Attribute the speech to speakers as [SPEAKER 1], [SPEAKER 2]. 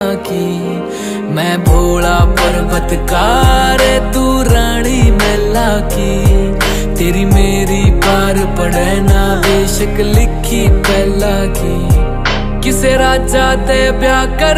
[SPEAKER 1] की। मैं भोला पर्वतकार, तू रानी मैला की। तेरी मेरी पार पड़े ना बेशक लिखी पहला की। किसे राजा ते ब्याह कर